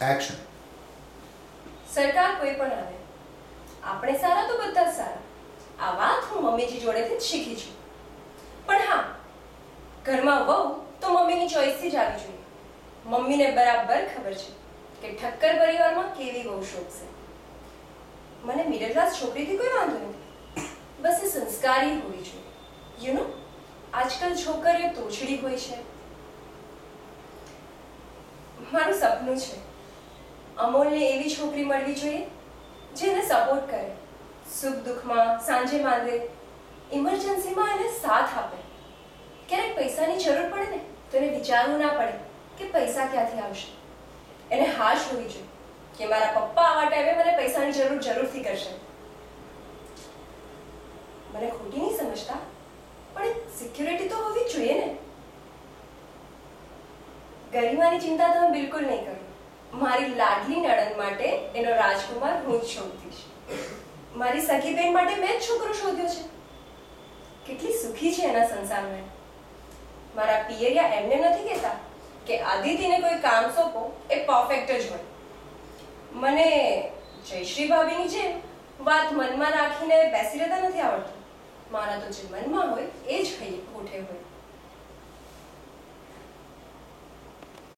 Action. સરકાર કોઈ પણ આવે, આપણે સારા તો બધા જ સારા. આ વાત હું મમ્મીજી જોડેથી જ શીખી છું. પણ હા, ઘરમાં વહુ તો મમ્મીની ચોઈસથી જ આવી જોઈએ. મમ્મીને બરાબર ખબર છે કે ઠક્કર પરિવારમાં કેવી વહુ શોભશે. મને મિડલ ક્લાસ છોકરીથી કોઈ વાંધો નથી, બસ એ સંસ્કારી હોવી જોઈએ. યુ નો, આજકાલ છોકરીઓ તોછડી હોય છે. મારું સપનું છે અમોલને એવી છોકરી મળવી જોઈએ જેને સપોર્ટ કરે, સુખ દુઃખમાં, સાંજે માંદે, ઇમરજન્સીમાં એને સાથ આપે. ક્યારેક પૈસાની જરૂર પડે ને તો એને વિચારવું ના પડે કે પૈસા ક્યાંથી આવશે. એને હાશ હોવી જોઈએ કે મારા પપ્પા આવા ટાઈમે મને પૈસાની જરૂર જરૂરથી કરશે. મને ખોટી નહીં સમજતા, પણ એક સિક્યોરિટી તો હોવી જ જોઈએ ને. ગરિમાની ચિંતા તમે બિલકુલ નહીં કરો. મારી લાડલી નણંદ માટે એનો રાજકુમાર હું જ શોધીશ. મારી સખી બેન માટે મેં જ છોકરો શોધ્યો છે. કેટલી સુખી છે એના સંસારમાં. મારા પિયરિયા એમને નથી કહેતા કે આદિતિને કોઈ કામ સોંપો એ પરફેક્ટ જ હોય. મને જયશ્રી ભાભીની જેમ વાત મનમાં રાખીને બેસી રહેતા નથી આવડતું. મારા તો જે મનમાં હોય એ જ કહીએ ખોટે હોય.